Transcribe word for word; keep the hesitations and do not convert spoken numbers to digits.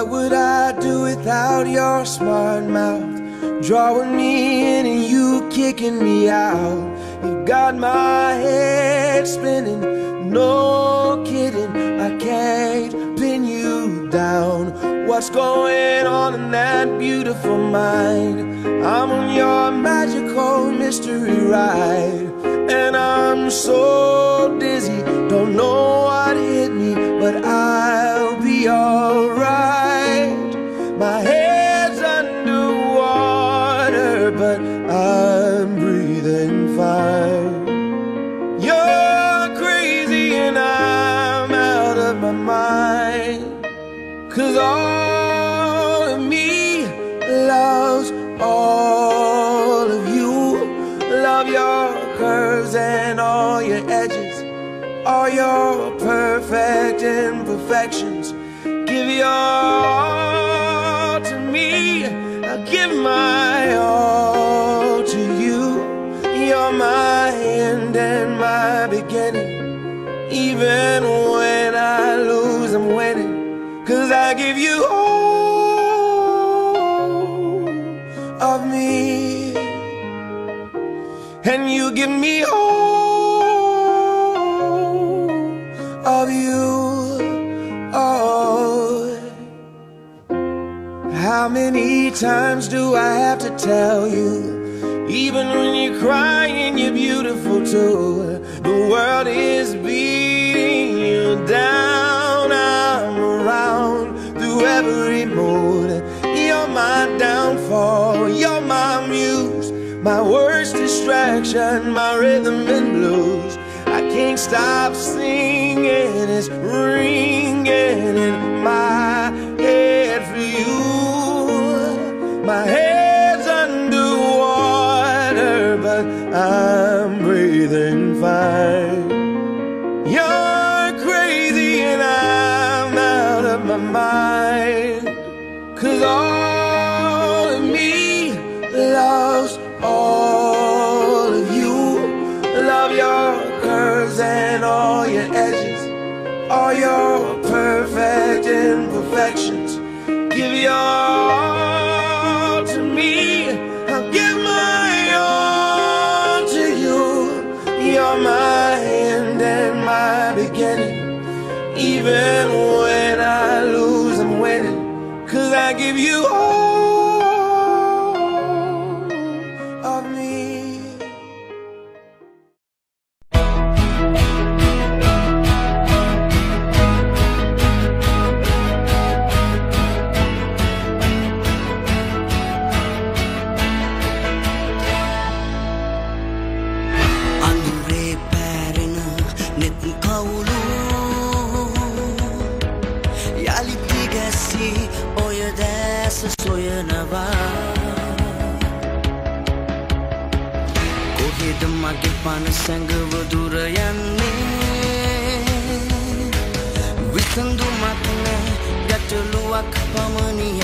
What would I do without your smart mouth, drawing me in and you kicking me out? You got my head spinning, no kidding, I can't pin you down. What's going on in that beautiful mind? I'm on your magical mystery ride, and I'm so dizzy, don't know what hit me, but I'll be alright. My head's underwater, but I'm breathing fine. You're crazy and I'm out of my mind, 'cause all of me loves all of you. Love your curves and all your edges, all your perfect imperfections. Give your all to me, I'll give my all to you. You're my end and my beginning. Even when I lose, I'm winning, 'cause I give you all of me, and you give me all of you. Oh, how many times do I have to tell you, even when you're crying, you're beautiful too. The world is beating you down, I'm around through every mood. You're my downfall, you're my muse, my worst distraction, my rhythm and blues. I can't stop singing, it's ringing in my head for you. My head's underwater, but I'm breathing fine. You're crazy and I'm out of my mind, 'cause all of me loves all of you. Love your curves and all your edges, all your perfect imperfections. Give your all to me, I'll give my all to you. You're my end and my beginning. Even when I lose, I'm winning, 'cause I give you all of me. Mage pan sangwa dura yanne visandu matne gatluwak pamaniya